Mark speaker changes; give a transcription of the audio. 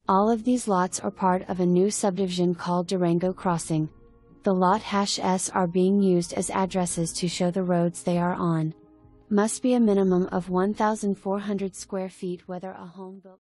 Speaker 1: All of these lots are part of a new subdivision called Durango Crossing. The lot #s are being used as addresses to show the roads they are on. Must be a minimum of 1,400 square feet whether a home built